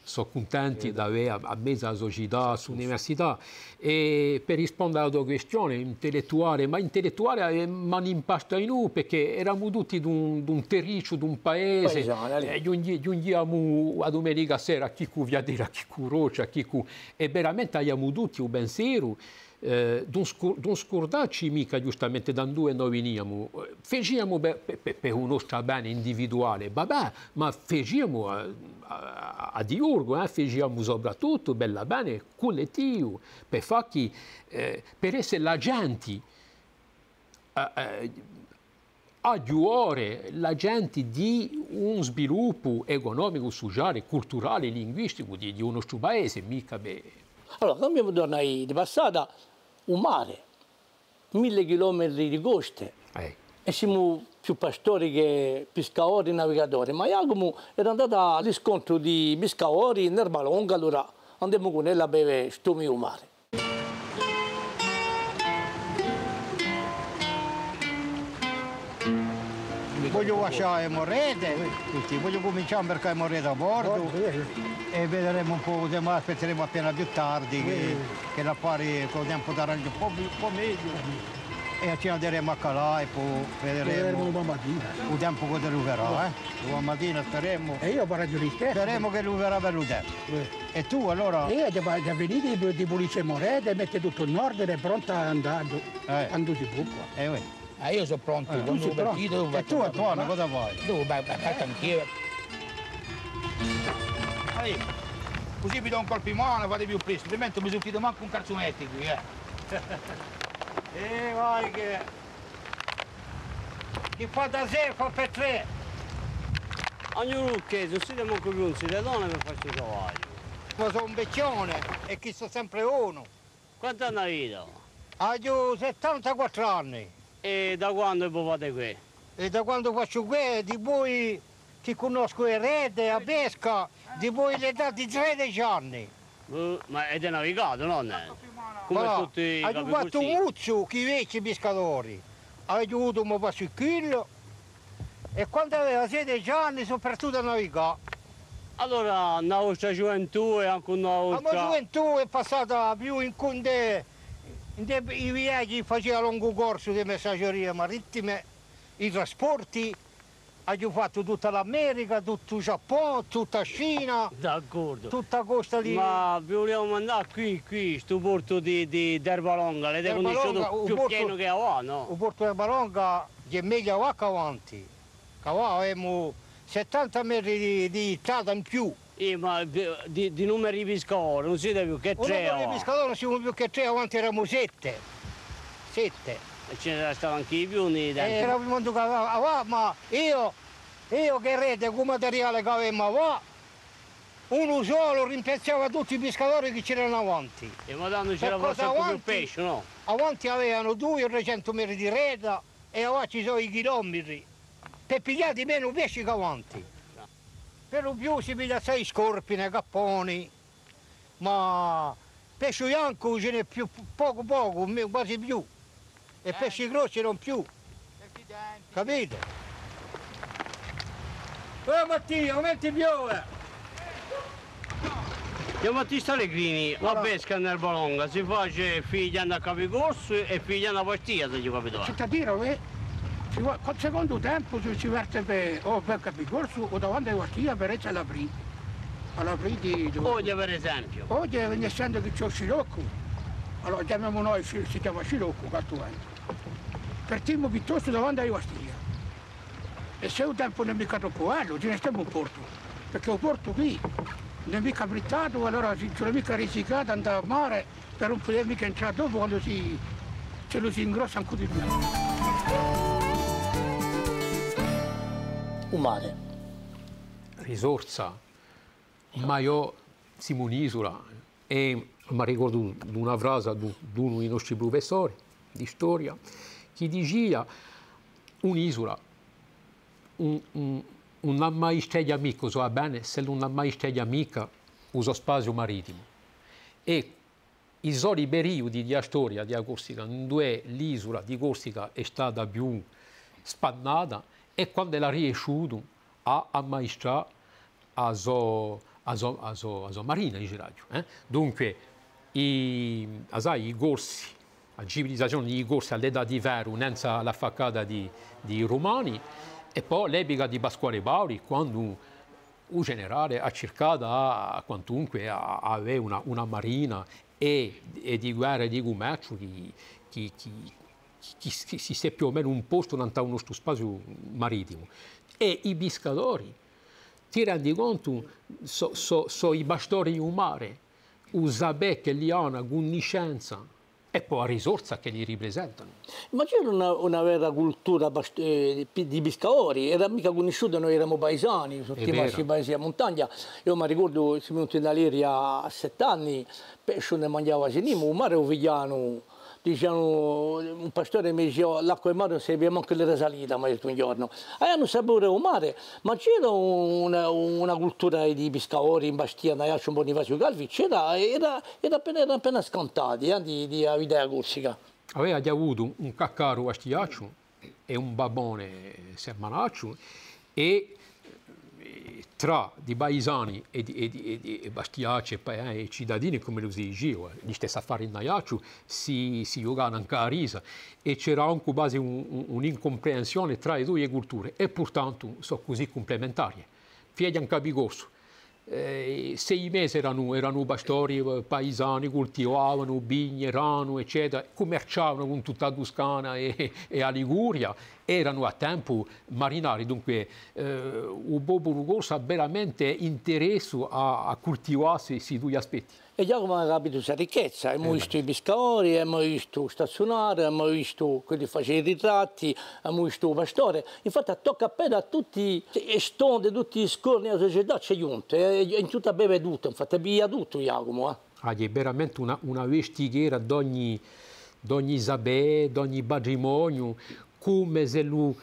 [SPEAKER 3] sono contenti di avere a mezzo la società, sull'università. E per rispondere alla tua questione, intellettuale, ma intellettuale non impasta in noi, perché eravamo tutti di un terriccio, di un paese, giungiamo a domenica sera a chi cu Viadera, a chi cu Roccia, a chi cu... E veramente abbiamo tutti un pensiero, non scordarci mica giustamente da dove noi veniamo, facciamo per un nostro bene individuale, vabbè, ma facciamo a diurgo, facciamo soprattutto bella bene collettivo, per far che, per essere la gente aiutare la gente di un sviluppo economico, sociale, culturale, linguistico di un nostro paese, mica bene.
[SPEAKER 2] Allora, cambiamo tornare di passata un mare, 1000 chilometri di coste, e siamo più pastori che pescatori e navigatori, ma Jacopo era andato all'incontro di pescatori in Erbalonga, allora andiamo con ella a bere sto mio mare.
[SPEAKER 9] Voglio lasciare le monete, voglio cominciare a mercare monete a bordo e vedremo un po', aspetteremo appena più tardi che l'affare con il tempo d'arrangio un po' meglio e ci andremo a calare e poi vedremo il tempo che deluverà. Domani mattina speriamo.
[SPEAKER 10] E io farò giurista.
[SPEAKER 9] Speriamo che luverà per il tempo. E tu allora?
[SPEAKER 10] Io già venite di pulire monete, mette tutto in ordine, pronta a andare quando si può. Io sono pronto, quando sono partito.
[SPEAKER 9] E tu Antonio cosa fai?
[SPEAKER 10] Dove vai anch'io. Così vi do un colpo in mano, fate più presto, altrimenti mi sono manco un calzonetti qui,
[SPEAKER 4] vai che... Chi fa da sé fa per tre. Ognuno che se siamo curiosi, le donne per farci cavallo.
[SPEAKER 9] Ma sono un vecchione e chi sto sempre uno.
[SPEAKER 4] Quanto anni hai vita?
[SPEAKER 9] Ho 74 anni.
[SPEAKER 4] E da quando fate qui?
[SPEAKER 9] E da quando faccio qui, di voi che conosco le rete, a pesca, di voi l'età di 13 anni.
[SPEAKER 4] Ma avete navigato, non? Come
[SPEAKER 9] allora,
[SPEAKER 4] tutti i
[SPEAKER 9] ho fatto un muzzo chi vecchi pescatori. Ho avuto un passo il chilo e quando aveva 16 anni sono partito a navigare.
[SPEAKER 4] Allora, una vostra gioventù e anche una vostra...
[SPEAKER 9] La mia gioventù è passata più in conde... I viaggi faceva lungo corso di messaggeria marittime, i trasporti, ho fatto tutta l'America, tutto il Giappone, tutta la Cina, tutta la costa di...
[SPEAKER 4] Ma vi vogliamo mandare qui, sto porto di Erbalonga, l'avete conosciuto più pieno che qua, no?
[SPEAKER 9] Il porto di Erbalonga è meglio qua che avanti, che qua abbiamo 70 metri di strada in più.
[SPEAKER 4] Ma di numeri di pescatori non siete più che tre?
[SPEAKER 9] Numeri di pescatori non siamo più che tre, avanti eravamo 7.
[SPEAKER 4] E ce ne stavano anche i più nei tempi?
[SPEAKER 9] Eravamo ma io che rete con materiale che avevamo qua, uno solo rimpiazzava tutti i pescatori che c'erano avanti.
[SPEAKER 4] E ma tanto c'era sempre più pesce, no?
[SPEAKER 9] Avanti avevano 200 metri di rete e avanti ci sono i chilometri. Per pigliare di meno pesci che avanti. Per lo più si piglia 6 scorpine, capponi, ma pesce bianco ce n'è più poco, quasi più. E pesci grossi non più. Capite? Mattia, aumenti piove!
[SPEAKER 4] Io Battista Allegrini, la pesca nel Bolonga si fa figliando a Capicorso e figliando a Pastia, se ci capito.
[SPEAKER 10] C'è da dire, col secondo tempo si verte per Capicorso o davanti a Pastia per essere all'aprì di...
[SPEAKER 4] Oggi per esempio?
[SPEAKER 10] Oggi essendo che c'è il scirocco, allora chiamiamo noi, si chiama scirocco, catturante. Partiamo piuttosto davanti a Pastia. E se un tempo non è mica troppo bello, ce ne stiamo un porto, perché un porto qui non è mica brittato, allora ce l'è mica risicato andare a mare per non poter mica entrare dopo quando ce lo si ingrossa ancora di più.
[SPEAKER 2] Un mare.
[SPEAKER 3] Risorsa, ma io siamo un'isola e mi ricordo di una frase di uno dei nostri professori di storia che diceva un'isola non ha mai stato amico, so bene, se non ha mai stato amica uso spazio marittimo. E i soli periodi di storia di Corsica, dove l'isola di Corsica è stata più spannata, e quando è riuscito a ammaestrare a a marina in giraggio. Dunque, i corsi, la civilizzazione dei corsi all'età di ferro, senza la faccata di romani, e poi l'epoca di Pasquale Paoli, quando un generale ha cercato quantunque avere una marina e di guerra e di commercio che si sia più o meno un posto in uno spazio marittimo. E i pescatori, ti rendi conto, sono i bastori in mare, usare che li hanno con conoscenza e poi la risorsa che li rappresentano.
[SPEAKER 2] Ma c'era una vera cultura di pescatori, era mica conosciuta, noi eravamo paesani, tutti i paesi a montagna. Io mi ricordo, siamo venuti in Alleria a 7 anni, pesce ne mangiava sinimo, un mare ovigliano. Diciamo, un pastore mi diceva l'acqua e mare non sapeva anche le salita, mi ha detto un giorno. Hanno sapore al mare, ma c'era una cultura di pescatori in Bastia, un Bonifacio Calvi, era appena scontata di vita corsica.
[SPEAKER 3] Aveva già avuto un caccaro bastiaccio e un babone sermanaccio e tra di paesani e bastiacci e cittadini, come lo si diceva, gli stessi affari in Naiaccio, si giocavano anche a risa e c'era anche quasi un'incomprensione tra le due culture e pertanto sono così complementari. Figli anche a Bigorso. 6 mesi erano pastori paesani, coltivavano vigne, rano, eccetera, commerciavano con tutta la Toscana e la Liguria, erano a tempo marinari, dunque il popolo corso ha veramente interesse a coltivarsi questi due aspetti.
[SPEAKER 2] E già come ha capito questa ricchezza, abbiamo visto i pescatori, abbiamo visto stazionare, abbiamo visto quelli che facevano i ritratti, abbiamo visto il pastore. Infatti tocca appena a tutti i stonde, tutti i scorni della società c'è giunto, in tutta beve tutto, infatti via tutto Jacomo.
[SPEAKER 3] È veramente una vestighera d'ogni sapere, d'ogni patrimonio, come se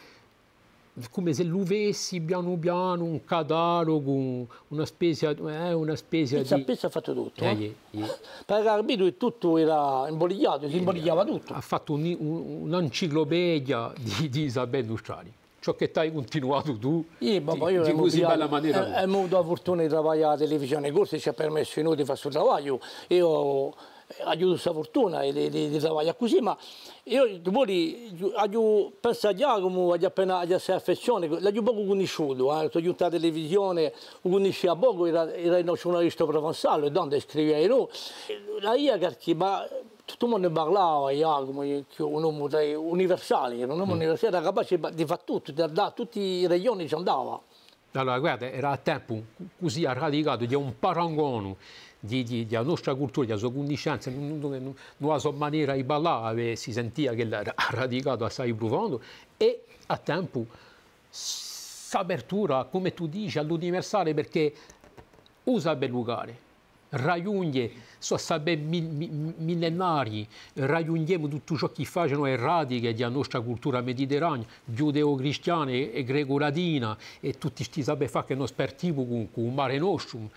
[SPEAKER 3] lo avessi piano piano un catalogo, una spesa di...
[SPEAKER 2] Il Zappezza ha fatto tutto. Per capito che tutto era imboligliato, si imboligliava tutto.
[SPEAKER 3] Ha fatto un'enciclopedia di Isabelle industriali. Ciò che hai continuato tu, di così bella maniera.
[SPEAKER 2] Abbiamo avuto la fortuna di lavorare alla televisione corsa, ci ha permesso di fare questo lavoro. Io ho avuto questa fortuna di lavorare così, ma io ho pensato a Giacomo, appena questa affezione, l'ho poco conosciuto, sono giunto alla televisione, lo conoscevo poco, era il giornalista provenzale, donde scriveva io. La IA perché tutto il mondo parlava, Giacomo, un uomo universale, era capace di fare tutto, da tutti i regioni ci andava.
[SPEAKER 3] Allora, guarda, era a tempo così radicato di un parangone della nostra cultura, della sua conoscenza, nella sua maniera di parlare, si sentiva che era radicato assai profondo e a tempo s'apertura, come tu dici, all'universale perché usa per luogare. Raggiunge, sono saperi millenari, raggiungiamo tutto ciò che facciano le radiche della nostra cultura mediterranea, giudeo-cristiana e greco-latina e tutti questi saperi che noi spertiamo con il Mare Nostrum.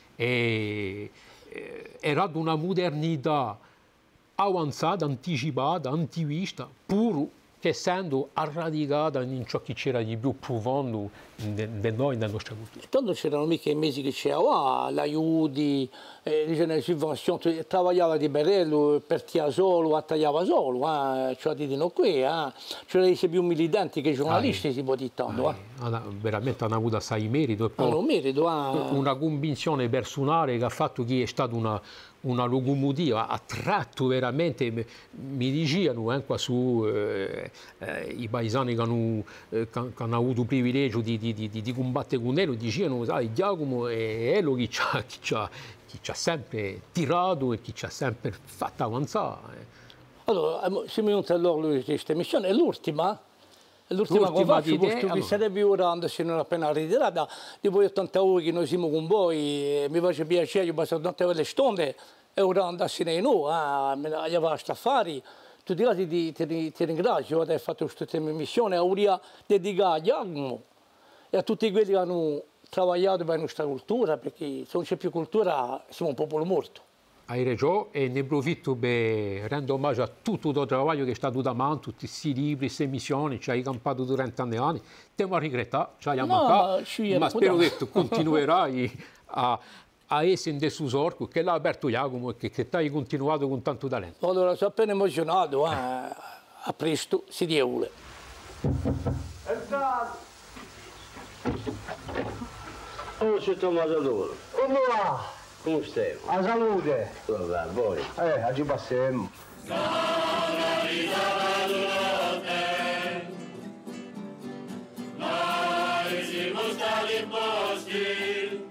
[SPEAKER 3] Era una modernità avanzata, anticipata, antivista, pur che essendo radicata in ciò che c'era di più profondo di noi, nella nostra cultura.
[SPEAKER 2] Tanto c'erano mica i mesi che c'era, l'aiuti, le sovvenzioni, lavorava di Berello, partiva solo, tagliava solo, cioè di no qui, c'erano i più militanti che i giornalisti si può dire tanto.
[SPEAKER 3] Veramente hanno avuto assai merito. E poi una convinzione personale che ha fatto che è stata una locomotiva, ha tratto veramente, mi dicevano qua su i paesani che hanno avuto il privilegio di combattere con lui, dicevano, sai, Giacomo è lui che ci ha sempre tirato e che ci ha sempre fatto avanzare.
[SPEAKER 2] Allora, siamo venuti all'orlo di questa missione, è l'ultima che faccio, posto che sarebbe ora se non appena ritirata, dopo 80 ore che noi siamo con voi, mi faccio piacere, io passo tante ore stonde e ora andassi nei noi, a fare affari. Tutti i ti ringrazio per aver fatto questa missione, avrei dedicato a Giacomo e a tutti quelli che hanno lavorato per la nostra cultura, perché se non c'è più cultura siamo un popolo morto.
[SPEAKER 3] Hai ragione e ne approfitto per rendere omaggio a tutto il lavoro che è stato da man, tutti questi libri, queste missioni, ci hai campato durante anni. Te mi regrettato, ci hai mancato, ma spero che tu continuerai a essere in suo sorco, che l'ha aperto Jacopo e che hai continuato con tanto talento.
[SPEAKER 2] Allora, sono appena emozionato, a presto, si diaule.
[SPEAKER 1] Oh, c'è Tommaso.
[SPEAKER 11] Come va?
[SPEAKER 1] Come stai?
[SPEAKER 11] A salute.
[SPEAKER 1] Vabbè, voi.
[SPEAKER 11] Oggi passiamo.
[SPEAKER 12] Noi siamo stati posti,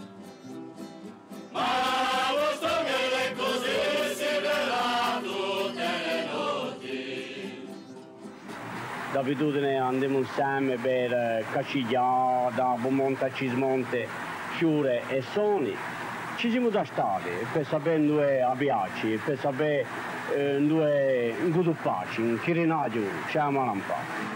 [SPEAKER 12] ma vostro che le cose si verrà tutte le notti.
[SPEAKER 1] D'abitudine andiamo insieme per caccigliare, da monte a Cismonte, Fiure e Soni. Ci siamo già stati per sapere dove abbiaci, per sapere dove in Guduppaci, in Chirinaggio, c'è la Malampa.